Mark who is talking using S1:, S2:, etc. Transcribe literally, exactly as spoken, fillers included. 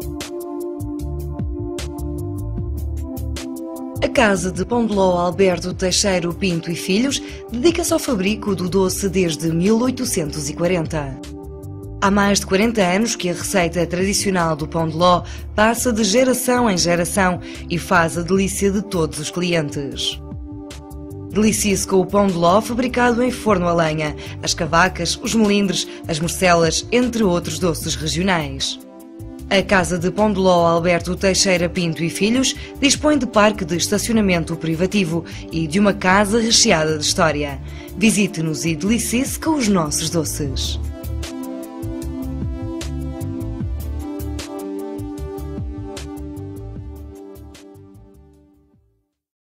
S1: A Casa de Pão de Ló Alberto Teixeira Pinto e Filhos dedica-se ao fabrico do doce desde mil oitocentos e quarenta. Há mais de quarenta anos que a receita tradicional do pão de ló passa de geração em geração e faz a delícia de todos os clientes. Delicie-se com o pão de ló fabricado em forno a lenha, as cavacas, os melindres, as morcelas, entre outros doces regionais. A Casa de Pão de Ló Alberto Teixeira Pinto e Filhos dispõe de parque de estacionamento privativo e de uma casa recheada de história. Visite-nos e delicie-se com os nossos doces.